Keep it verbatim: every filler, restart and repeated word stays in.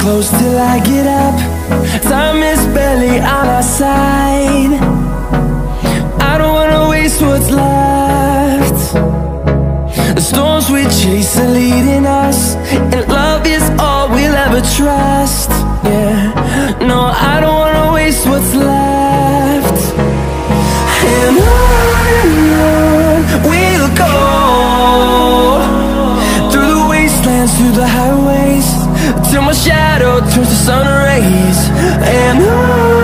close till I get up. Time is barely on our side. I don't wanna waste what's left. The storms we chase are leading us, and love is all we'll ever trust. Yeah, no, I don't wanna waste what's left. And on and on we'll go, through the wastelands, through the highways, till my shadow turns to sun rays. And on